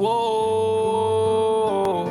Whoa.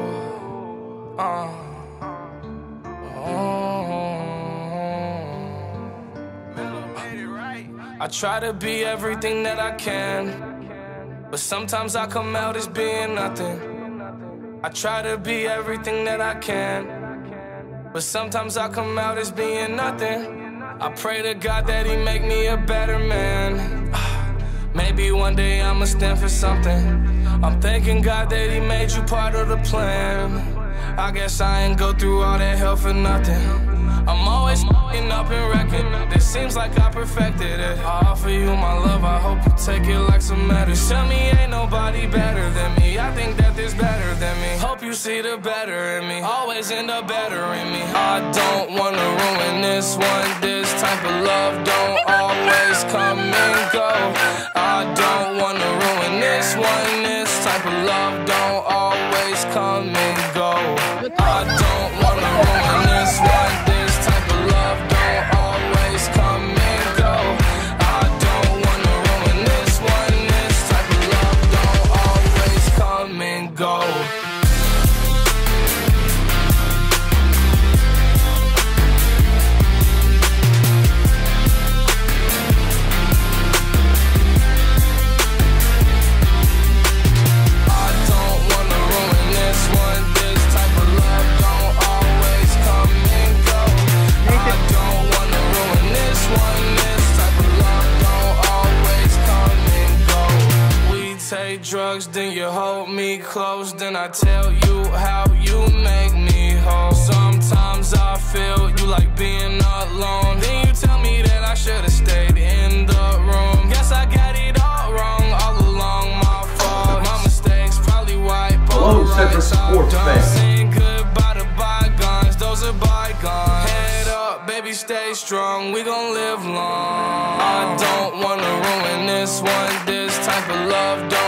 I try to be everything that I can, but sometimes I come out as being nothing. I try to be everything that I can, but sometimes I come out as being nothing. I pray to God that He make me a better man. Maybe one day I'ma stand for something. I'm thanking God that He made you part of the plan. I guess I ain't go through all that hell for nothing. I'm always f***ing up and wrecking. It seems like I perfected it. I offer you my love, I hope you take it like some medicine. Tell me ain't nobody better than me. I think that there's better than me. Hope you see the better in me. Always end up better in me. I don't wanna ruin this one. This type of love don't always come and go. I don't wanna ruin this one. This type of love don't always come and go. I don't wanna ruin this one. This type of love don't always come and go. I don't wanna ruin this one. This type of love don't always come and go. Drugs, then you hold me close, then I tell you how you make me whole. Sometimes I feel you like being alone, then you tell me that I should've stayed in the room. Guess I got it all wrong, all along my fault. My mistakes probably wipe all the right side. Saying goodbye to bygones, those are bygones. Head up, baby, stay strong, we gon' live long. I don't wanna ruin this one. This type of love don't